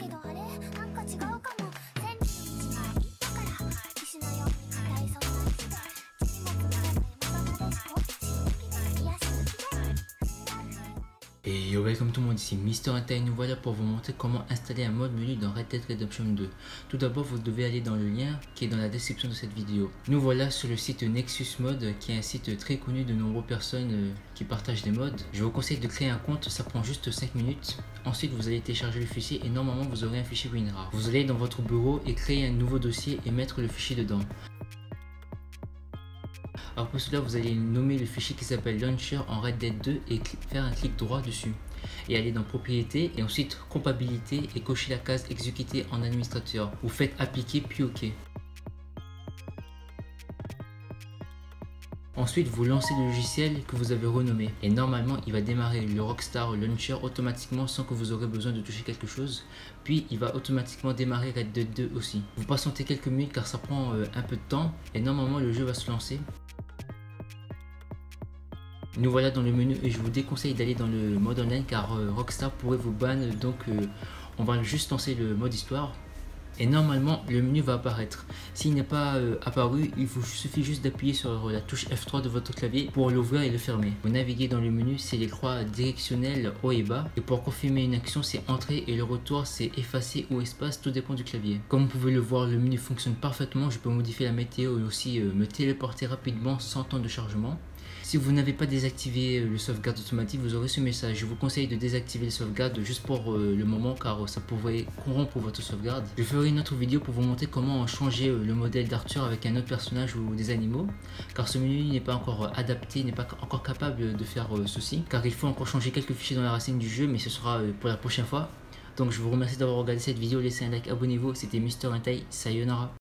Et yo, welcome tout le monde, ici Mister Hentai. Nous voilà pour vous montrer comment installer un mode menu dans Red Dead Redemption 2. Tout d'abord, vous devez aller dans le lien qui est dans la description de cette vidéo. Nous voilà sur le site Nexus Mode, qui est un site très connu de nombreuses personnes qui partagent des modes. Je vous conseille de créer un compte, ça prend juste 5 minutes. Ensuite, vous allez télécharger le fichier et normalement vous aurez un fichier WinRAR. Vous allez dans votre bureau et créer un nouveau dossier et mettre le fichier dedans. Alors pour cela, vous allez nommer le fichier qui s'appelle Launcher en Red Dead 2 et faire un clic droit dessus. Et aller dans Propriétés et ensuite Compatibilité et cocher la case Exécuter en administrateur. Vous faites Appliquer puis OK. Ensuite, vous lancez le logiciel que vous avez renommé. Et normalement, il va démarrer le Rockstar Launcher automatiquement sans que vous aurez besoin de toucher quelque chose. Puis, il va automatiquement démarrer Red Dead 2 aussi. Vous patientez quelques minutes car ça prend un peu de temps. Et normalement, le jeu va se lancer. Nous voilà dans le menu et je vous déconseille d'aller dans le mode online car Rockstar pourrait vous ban, donc on va juste lancer le mode histoire et normalement le menu va apparaître. S'il n'est pas apparu, il vous suffit juste d'appuyer sur la touche F3 de votre clavier pour l'ouvrir et le fermer. Vous naviguez dans le menu, c'est les croix directionnelles haut et bas, et pour confirmer une action c'est entrée et le retour c'est effacer ou espace, tout dépend du clavier. Comme vous pouvez le voir, le menu fonctionne parfaitement. Je peux modifier la météo et aussi me téléporter rapidement sans temps de chargement. Si vous n'avez pas désactivé le sauvegarde automatique, vous aurez ce message. Je vous conseille de désactiver le sauvegarde juste pour le moment car ça pourrait corrompre votre sauvegarde. Je ferai une autre vidéo pour vous montrer comment changer le modèle d'Arthur avec un autre personnage ou des animaux, car ce menu n'est pas encore adapté, n'est pas encore capable de faire ceci, car il faut encore changer quelques fichiers dans la racine du jeu, mais ce sera pour la prochaine fois. Donc je vous remercie d'avoir regardé cette vidéo, laissez un like, abonnez-vous, c'était Mister Hentai, sayonara.